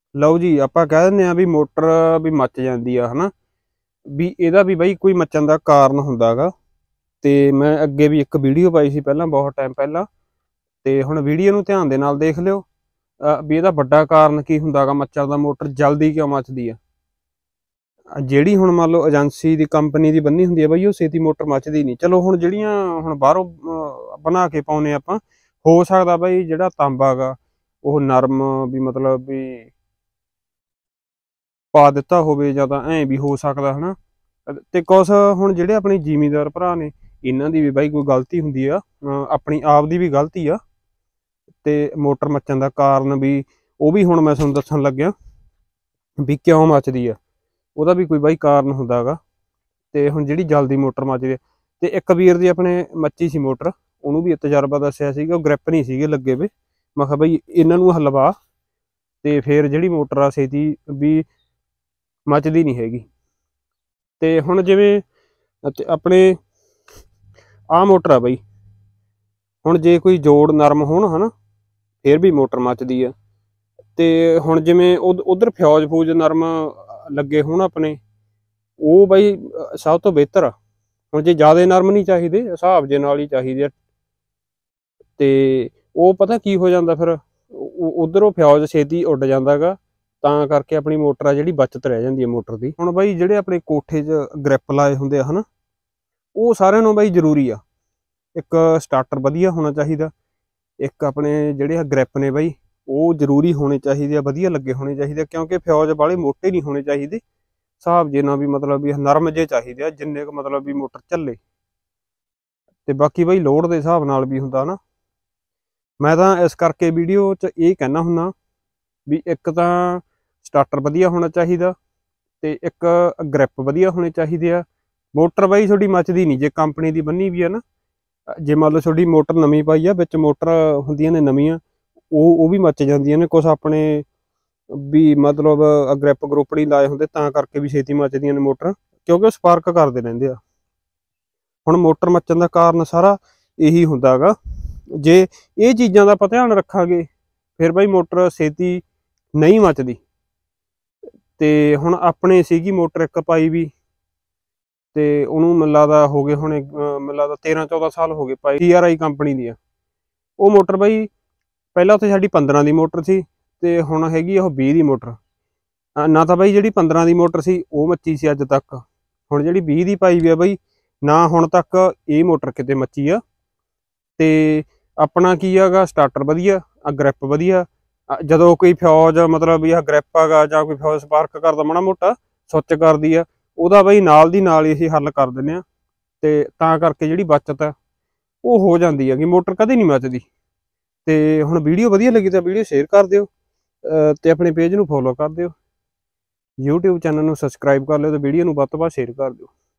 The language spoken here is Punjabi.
ਲਓ ਜੀ, ਆਪਾਂ ਕਹਿ ਦਿੰਦੇ ਆ ਵੀ ਮੋਟਰ ਵੀ ਮੱਚ ਜਾਂਦੀ ਆ ਹਨਾ। ਵੀ ਇਹਦਾ ਵੀ ਬਾਈ ਕੋਈ ਮੱਚਣ ਦਾ ਕਾਰਨ ਹੁੰਦਾ ਗਾ। ਤੇ ਮੈਂ ਅੱਗੇ ਵੀ ਇੱਕ ਵੀਡੀਓ ਪਾਈ ਸੀ ਪਹਿਲਾਂ, ਬਹੁਤ ਟਾਈਮ ਪਹਿਲਾਂ। ਤੇ ਹੁਣ ਵੀਡੀਓ ਨੂੰ ਧਿਆਨ ਦੇ ਨਾਲ ਦੇਖ ਲਿਓ ਵੀ ਇਹਦਾ ਵੱਡਾ ਕਾਰਨ ਕੀ ਹੁੰਦਾ ਗਾ ਮੱਚਣ ਦਾ, ਮੋਟਰ ਜਲਦੀ ਕਿਉਂ ਮੱਚਦੀ ਆ। ਜਿਹੜੀ ਹੁਣ ਮੰਨ ਲਓ ਏਜੰਸੀ ਦੀ ਕੰਪਨੀ ਦੀ ਬੰਨੀ ਹੁੰਦੀ ਆ ਬਾਈ, ਉਹ ਛੇਤੀ ਮੋਟਰ ਮੱਚਦੀ ਨਹੀਂ। ਚਲੋ ਹੁਣ ਜਿਹੜੀਆਂ ਹੁਣ ਬਾਹਰੋਂ ਬਣਾ ਕੇ ਪਾਉਨੇ ਆਪਾਂ, ਹੋ ਸਕਦਾ ਬਾਈ ਜਿਹੜਾ ਤਾਂਬਾ ਗਾ ਉਹ ਨਰਮ ਵੀ ਮਤਲਬ ਵੀ ਪਾ ਦਿੱਤਾ ਹੋਵੇ, ਜਾਂ ਤਾਂ ਐਂ ਵੀ ਹੋ ਸਕਦਾ ਹਨਾ। ਤੇ ਕੁਛ ਹੁਣ ਜਿਹੜੇ ਆਪਣੇ ਜ਼ਿਮੀਂਦਾਰ ਭਰਾ ਨੇ, ਇਹਨਾਂ ਦੀ ਵੀ ਬਾਈ ਕੋਈ ਗਲਤੀ ਹੁੰਦੀ ਆ, ਆਪਣੀ ਆਪ ਦੀ ਵੀ ਗਲਤੀ ਆ। ਤੇ ਮੋਟਰ ਮੱਚਣ ਦਾ ਕਾਰਨ ਵੀ ਉਹ ਵੀ ਹੁਣ ਮੈਂ ਤੁਹਾਨੂੰ ਦੱਸਣ ਲੱਗਿਆ ਵੀ ਕਿਉਂ ਮੱਚਦੀ ਆ। ਉਹਦਾ ਵੀ ਕੋਈ ਬਾਈ ਕਾਰਨ ਹੁੰਦਾ ਗਾ। ਤੇ ਹੁਣ ਜਿਹੜੀ ਜਲਦੀ ਮੋਟਰ ਮੱਚਦੀ ਆ, ਤੇ ਇੱਕ ਵੀਰ ਦੀ ਆਪਣੇ ਮੱਚੀ ਸੀ ਮੋਟਰ, ਉਹਨੂੰ ਵੀ ਤਜਰਬਾ ਦੱਸਿਆ ਸੀਗਾ, ਉਹ ਗ੍ਰਿਪ ਨਹੀਂ ਸੀਗੇ ਲੱਗੇ ਵੇ। ਮੈਂ ਕਿਹਾ ਬਾਈ ਇਹਨਾਂ ਨੂੰ ਹਲਵਾ, ਤੇ ਫਿਰ ਜਿਹੜੀ ਮੋਟਰ ਆ ਛੇਤੀ ਵੀ ਮੱਚਦੀ ਨਹੀਂ ਹੈਗੀ। ਤੇ ਹੁਣ ਜਿਵੇਂ ਆਪਣੇ ਆਹ ਮੋਟਰ ਆ ਬਾਈ, ਹੁਣ ਜੇ ਕੋਈ ਜੋੜ ਨਰਮ ਹੋਣ ਹਨਾ, ਫਿਰ ਵੀ ਮੋਟਰ ਮੱਚਦੀ ਆ। ਤੇ ਹੁਣ ਜਿਵੇਂ ਉਧਰ ਫਿਊਜ਼ ਫੂਜ ਨਰਮ ਲੱਗੇ ਹੋਣ ਆਪਣੇ, ਉਹ ਬਾਈ ਸਭ ਤੋਂ ਬਿਹਤਰ ਆ। ਹੁਣ ਜੇ ਜ਼ਿਆਦਾ ਨਰਮ ਨਹੀਂ ਚਾਹੀਦੇ, ਹਿਸਾਬ ਜੇ ਨਾਲ ਹੀ ਚਾਹੀਦੇ ਆ। ਤੇ ਉਹ ਪਤਾ ਕੀ ਹੋ ਜਾਂਦਾ ਫਿਰ, ਉਧਰੋਂ ਫਿਊਜ਼ ਛੇਤੀ ਉੱਡ ਜਾਂਦਾ ਗਾ, ਤਾਂ ਕਰਕੇ ਆਪਣੀ ਮੋਟਰ ਆ ਜਿਹੜੀ ਬਚਤ ਰਹਿ ਜਾਂਦੀ ਹੈ ਮੋਟਰ ਦੀ। ਹੁਣ ਬਾਈ ਜਿਹੜੇ ਆਪਣੇ ਕੋਠੇ 'ਚ ਗ੍ਰਿਪ ਲਾਏ ਹੁੰਦੇ ਆ ਹਨਾ, ਉਹ ਸਾਰਿਆਂ ਨੂੰ ਬਾਈ ਜ਼ਰੂਰੀ ਆ। ਇੱਕ ਸਟਾਰਟਰ ਵਧੀਆ ਹੋਣਾ ਚਾਹੀਦਾ, ਇੱਕ ਆਪਣੇ ਜਿਹੜੇ ਆ ਗ੍ਰਿਪ ਨੇ ਬਾਈ ਉਹ ਜ਼ਰੂਰੀ ਹੋਣੇ ਚਾਹੀਦੇ ਆ, ਵਧੀਆ ਲੱਗੇ ਹੋਣੇ ਚਾਹੀਦੇ ਆ। ਕਿਉਂਕਿ ਫਿਊਜ਼ ਵਾਲੇ ਮੋਟੇ ਨਹੀਂ ਹੋਣੇ ਚਾਹੀਦੇ, ਹਿਸਾਬ ਜੇ ਨਾਲ ਵੀ ਮਤਲਬ ਵੀ ਨਰਮ ਜੇ ਚਾਹੀਦੇ ਆ, ਜਿੰਨੇ ਕੁ ਮਤਲਬ ਵੀ ਮੋਟਰ ਚੱਲੇ। ਤੇ ਬਾਕੀ ਬਾਈ ਲੋਡ ਦੇ ਹਿਸਾਬ ਨਾਲ ਵੀ ਹੁੰਦਾ ਨਾ। ਮੈਂ ਤਾਂ ਇਸ ਕਰਕੇ ਵੀਡੀਓ 'ਚ ਇਹ ਕਹਿਣਾ ਹੁੰਦਾ ਵੀ ਇੱਕ ਤਾਂ ਸਟਾਰਟਰ ਵਧੀਆ ਹੋਣਾ ਚਾਹੀਦਾ, ਤੇ ਇੱਕ ਗ੍ਰਿਪ ਵਧੀਆ ਹੋਣੇ ਚਾਹੀਦੇ ਆ। ਮੋਟਰ ਬਾਈ ਤੁਹਾਡੀ ਮੱਚਦੀ ਨਹੀਂ ਜੇ ਕੰਪਨੀ ਦੀ ਬੰਨੀ ਵੀ ਆ ਨਾ। ਜੇ ਮੰਨ ਲਓ ਤੁਹਾਡੀ ਮੋਟਰ ਨਵੀਂ ਪਾਈ ਆ, ਵਿੱਚ ਮੋਟਰ ਹੁੰਦੀਆਂ ਨੇ ਨਵੀਆਂ, ਉਹ ਵੀ ਮੱਚ ਜਾਂਦੀਆਂ ਨੇ। ਕੁਛ ਆਪਣੇ ਵੀ ਮਤਲਬ ਗ੍ਰਿਪ ਗਰੁੱਪ ਨਹੀਂ ਲਾਏ ਹੁੰਦੇ, ਤਾਂ ਕਰਕੇ ਵੀ ਛੇਤੀ ਮੱਚਦੀਆਂ ਨੇ ਮੋਟਰ, ਕਿਉਂਕਿ ਉਹ ਸਪਾਰਕ ਕਰਦੇ ਰਹਿੰਦੇ ਆ। ਹੁਣ ਮੋਟਰ ਮੱਚਣ ਦਾ ਕਾਰਨ ਸਾਰਾ ਇਹੀ ਹੁੰਦਾ ਗਾ। ਜੇ ਇਹ ਚੀਜ਼ਾਂ ਦਾ ਆਪਾਂ ਧਿਆਨ ਰੱਖਾਂਗੇ, ਫਿਰ ਬਾਈ ਮੋਟਰ ਛੇਤੀ ਨਹੀਂ ਮੱਚਦੀ। ਤੇ ਹੁਣ ਆਪਣੇ ਸੀਗੀ ਮੋਟਰ ਇੱਕ ਪਾਈ ਵੀ, ਤੇ ਉਹਨੂੰ ਮੈਨੂੰ ਲੱਗਦਾ ਹੋ ਗਏ ਹੁਣ, ਮੈਨੂੰ ਲੱਗਦਾ 13-14 ਸਾਲ ਹੋ ਗਏ ਪਾਈ। TRI ਕੰਪਨੀ ਦੀ ਆ ਉਹ ਮੋਟਰ ਬਾਈ। ਪਹਿਲਾਂ ਉੱਥੇ ਸਾਡੀ 15 ਦੀ ਮੋਟਰ ਸੀ, ਤੇ ਹੁਣ ਹੈਗੀ ਉਹ 20 ਦੀ ਮੋਟਰ। ਨਾ ਤਾਂ ਬਾਈ ਜਿਹੜੀ 15 ਦੀ ਮੋਟਰ ਸੀ ਉਹ ਮੱਚੀ ਸੀ ਅੱਜ ਤੱਕ। ਹੁਣ ਜਿਹੜੀ 20 ਦੀ ਪਾਈ ਵੀ ਆ ਬਾਈ, ਨਾ ਹੁਣ ਤੱਕ ਇਹ ਮੋਟਰ ਕਿਤੇ ਮੱਚੀ ਆ। ਤੇ ਆਪਣਾ ਕੀ ਹੈਗਾ, ਸਟਾਰਟਰ ਵਧੀਆ, ਗ੍ਰਿਪ ਵਧੀਆ। ਜਦੋਂ ਕੋਈ ਫਿਊਜ਼ ਮਤਲਬ ਵੀ ਆਹ ਗ੍ਰਿਪ ਹੈਗਾ, ਜਾਂ ਕੋਈ ਫਿਊਜ਼ ਸਪਾਰਕ ਕਰਦਾ ਮਾੜਾ ਮੋਟਾ, ਸੁੱਚ ਕਰਦੀ ਆ, ਉਹਦਾ ਬਾਈ ਨਾਲ ਦੀ ਨਾਲ ਹੀ ਅਸੀਂ ਹੱਲ ਕਰ ਦਿੰਦੇ ਹਾਂ। ਤੇ ਤਾਂ ਕਰਕੇ ਜਿਹੜੀ ਬਚਤ ਹੈ ਉਹ ਹੋ ਜਾਂਦੀ ਹੈਗੀ, ਮੋਟਰ ਕਦੇ ਨਹੀਂ ਮੱਚਦੀ। ਤੇ ਹੁਣ ਵੀਡੀਓ ਵਧੀਆ ਲੱਗੀ ਤਾਂ ਵੀਡੀਓ ਸ਼ੇਅਰ ਕਰ ਦਿਓ, ਤੇ ਆਪਣੇ ਪੇਜ ਨੂੰ ਫੋਲੋ ਕਰ ਦਿਓ, YouTube ਚੈਨਲ ਨੂੰ ਸਬਸਕ੍ਰਾਈਬ ਕਰ ਲਿਓ, ਤੇ ਵੀਡੀਓ ਨੂੰ ਵੱਧ ਤੋਂ ਵੱਧ ਸ਼ੇਅਰ ਕਰ ਦਿਓ।